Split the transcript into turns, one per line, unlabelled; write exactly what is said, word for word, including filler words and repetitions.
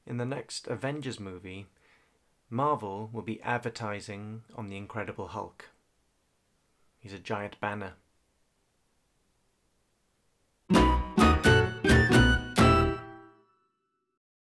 in the next Avengers movie, Marvel will be advertising on the Incredible Hulk. He's a giant banner.